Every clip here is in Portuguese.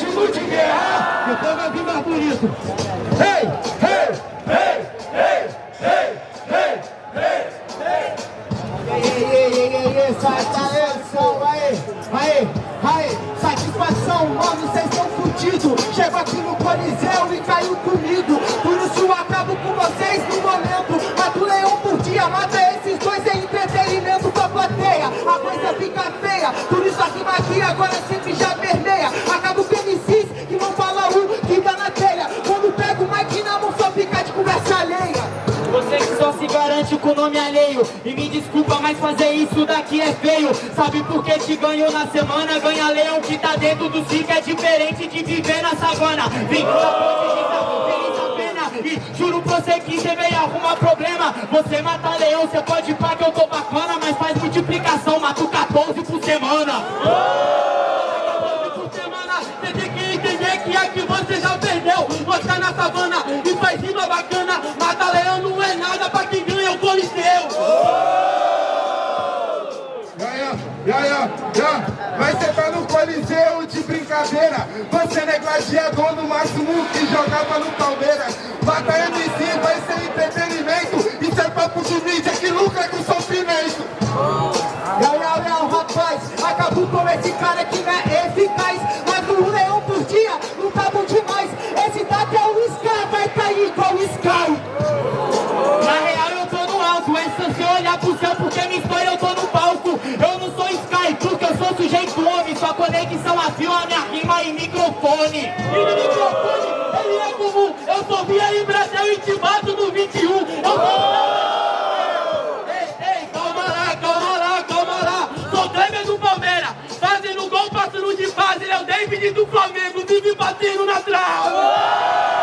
ritmo de guerra. Então vai vir mais bonito. Hey, hey, hey, hey, hey, hey, hey, hey. Satisfação, aí, satisfação, mano, cês tão fudidos. Chego aqui no Coliseu e caiu comigo. Por isso eu acabo com vocês no momento. Mato um leão por dia, mata esses dois em entretenimento com a plateia. A coisa fica feia, por isso a rima aqui agora sempre já permeia. Acabo com MCs que não fala que dá na telha. Quando pego o mic na mão só fica de conversa alheia. Você que só se garante com o nome alheio. E me desculpa, mas fazer isso daqui é feio. Sabe por que te ganhou na semana? Ganha leão que tá dentro do circo. É diferente de viver na savana. Vem com a ponte feliz a pena. E juro pra você que você veio arrumar problema. Você mata leão, você pode ir pra que eu tô bacana. Mas faz multiplicação, mato 14 por semana. 14 por semana. Você tem que entender que aqui você já perdeu. Você tá na savana e faz rima bacana. Mata leão não é nada pra quem ganha o Coliseu. Mas você tá no Coliseu de brincadeira. Você não é gladiador, no máximo que jogava no Palmeiras. Mata MC, vai ser entretenimento. Isso é papo de mídia que lucra com sofrimento. Rapaz, acabou com esse cara que não é eficaz. Mas um leão por dia não tá bom demais. Esse daqui é o Sky, vai cair igual o Sky. Na real eu tô no alto, é só você olhar pro céu porque minha história eu tô no palco. Eu não sou Sky, porque eu sou sujeito homem. Sua conexão aciona minha rima e microfone. E no microfone, ele é comum. Eu sou via em Brasil e te mato no 21. Eu sou... Ei, calma lá. Sou Kleber do Palmeiras, fazendo gol, passando de fase. Ele é o David do Flamengo, vive batendo na trave.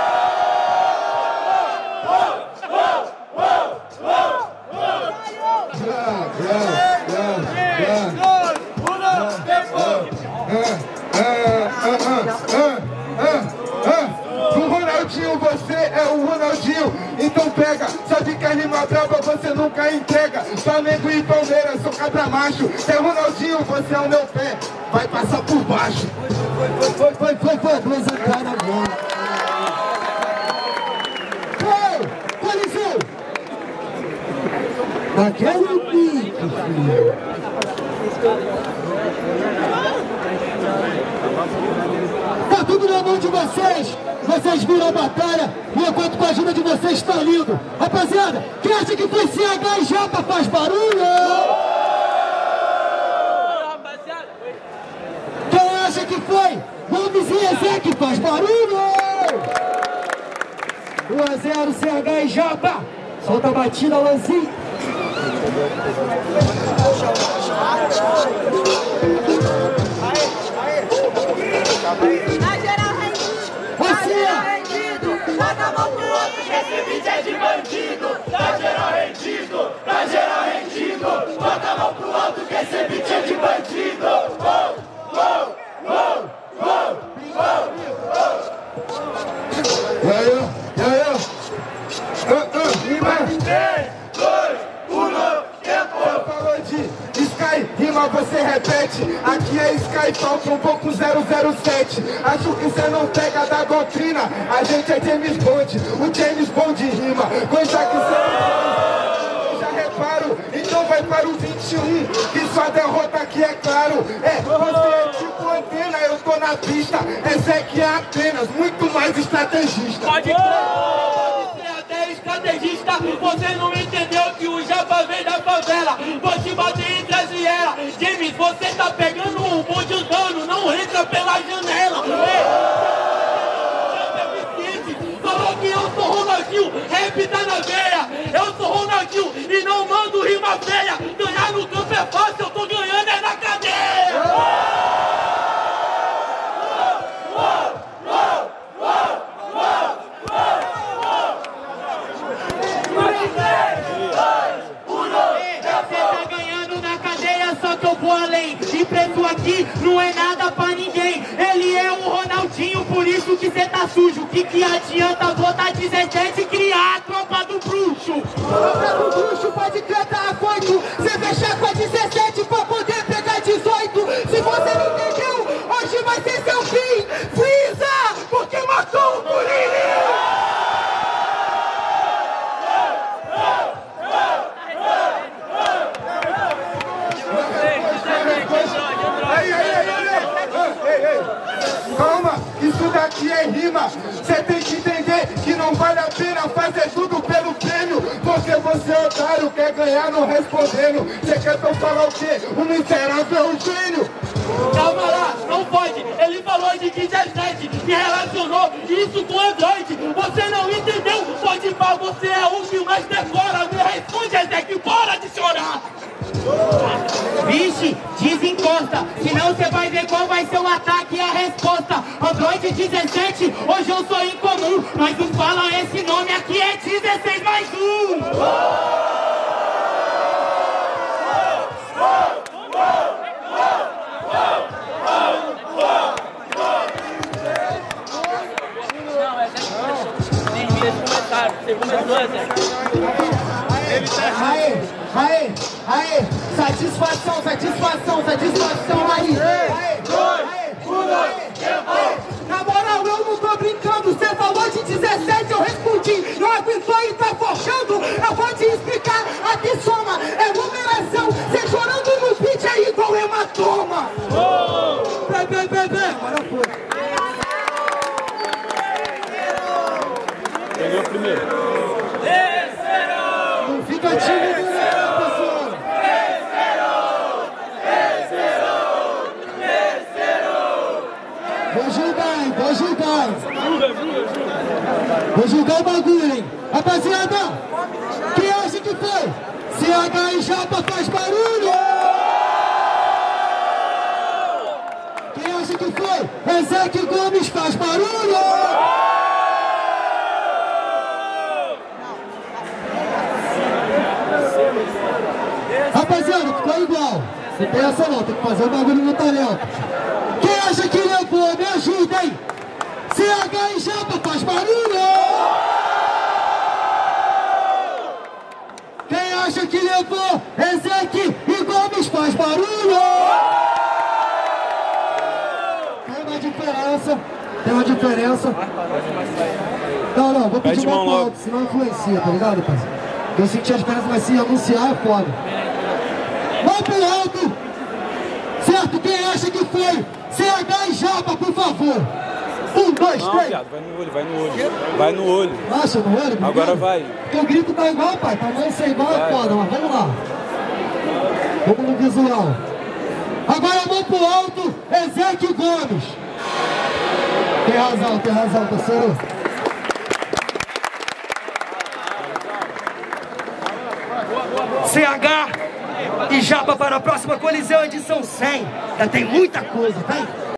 O Ronaldinho, você é o Ronaldinho. Então pega, sabe que a rima brava você nunca entrega. Flamengo e Palmeiras, sou cabra macho. Se é Ronaldinho, você é o meu pé, vai passar por baixo. Foi, coisa cara boa. Coliseu! Daquele pico, filho. Tá tudo na mão de vocês. Vocês viram a batalha e eu conto com a ajuda de vocês, tá lindo. Rapaziada, quem acha que foi CH e Japa faz barulho? Quem acha que foi Gomes e Ezek faz barulho? 1 a 0 CH e Japa. Solta a batida, Lanzinho. Na geral rendido, bota a mão pro outro que esse vídeo é de bandido. Na geral rendido, bota a mão pro outro que esse vídeo é de bandido. Rima você repete, aqui é Sky Talk, um pouco 007. Acho que você não pega da doutrina, a gente é James Bond, o James Bond rima. Coisa que você já reparo, então vai para o 21, que sua derrota aqui é claro. Você é tipo antena, eu tô na pista, Ezek é apenas muito mais estrategista. Pode ser até estrategista, você não entendeu que o Japa vem da favela. Vou te bater entre as vielas. James, você tá pegando um bonde andando, não entra pela janela. Falou que eu sou Ronaldinho, rap tá na veia. Eu sou Ronaldinho e não mando rima feia. Ganhar no campo é fácil, eu tô ganhando é na cadeia. Só que eu vou além, e preço aqui não é nada pra ninguém. Ele é o Ronaldinho, por isso que cê tá sujo. Que adianta botar 17 e criar a tropa do bruxo? Tropa do bruxo pode cantar afoito. Cê fechar com a 17 pra poder pegar 18. Se você não entendeu, hoje vai ser seu fim. Calma, isso daqui é rima. Cê tem que entender que não vale a pena fazer tudo pelo prêmio. Porque você é otário, quer ganhar não respondendo. Cê quer que eu falar o quê? O miserável é um gênio. Calma lá, não pode. Ele falou de 17 e relacionou isso com Android. Você não entendeu? Pode pá, você é o que mais decora. Me responde, Ezek, bora de chorar. Vixe, desencosta, senão você vai ver qual vai ser o ataque e a resposta. Android 17, hoje eu sou incomum. Mas não falam esse nome aqui, é 16 mais 1. Aê, satisfação, aí. Na moral, eu não tô brincando, cê falou de 17, eu respondi, não aguentou e tá forçando, eu vou te explicar, aqui soma, é numeração, cê chorando no beat é igual hematoma. Agora foi. Ganhou primeiro. Não fica tímido, né, pessoal? Vou julgar o bagulho, hein? Rapaziada, quem acha que foi? CH e Japa faz barulho! Quem acha que foi? Ezek Gomes faz barulho! Rapaziada, ficou igual. Não tem essa não, tem que fazer o bagulho no talento. Quem acha que levou? Me ajuda, hein? CH e Japa faz barulho! Quem acha que levou? Ezek e Gomes faz barulho! Tem uma diferença. Não, vou pedir uma pro alto, senão influencia, tá ligado, parceiro? Eu senti a diferença, mas se anunciar é foda. Vamos pro alto! Certo? Quem acha que foi? CH e Japa, por favor! 1, 2, 3. Viado, vai no olho. Acha no olho? Agora vai. Porque o grito tá igual, pai. Tamanho ser igual é foda, mas vamos lá. Vamos no visual. Agora vamos pro alto, Ezek Gomes. Tem razão, parceiro. CH e Japa para a próxima Coliseu edição 100. Já tem muita coisa, tá?